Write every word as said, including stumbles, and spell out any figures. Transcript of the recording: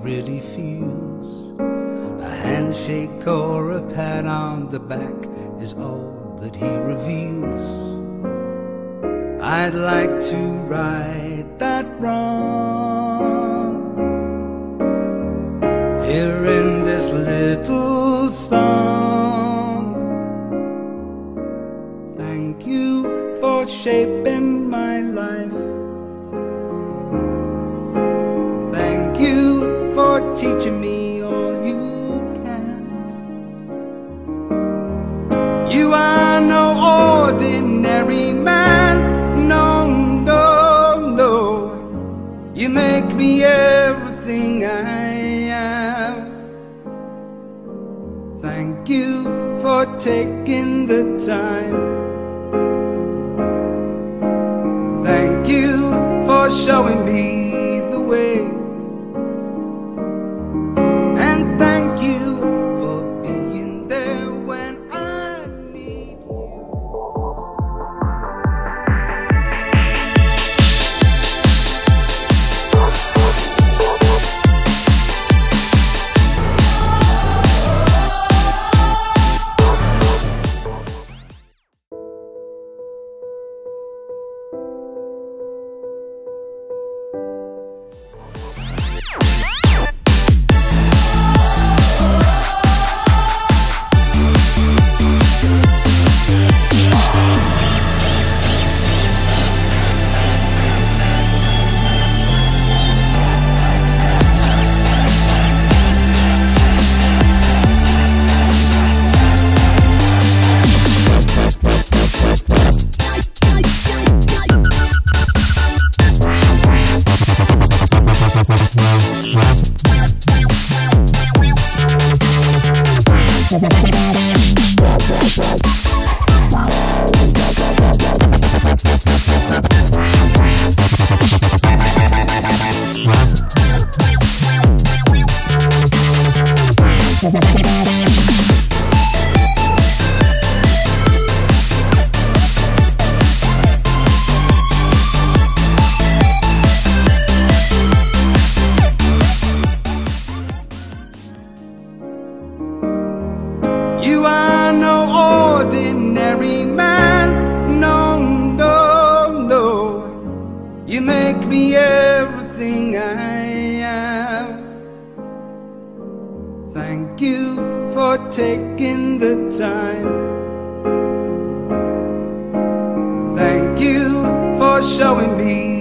really feels. A handshake or a pat on the back is all that he reveals. I'd like to right that wrong here in this little song. Thank you for shaping my life. Thank you for teaching me all you can. You are no ordinary man. No, no, no. You make me everything I am. Thank you for taking the time. Thank you for showing me the way. And thank you for being there when I need you. You are no ordinary man. No, no, no. You make me everything I am. Thank you for taking the time. Thank you for showing me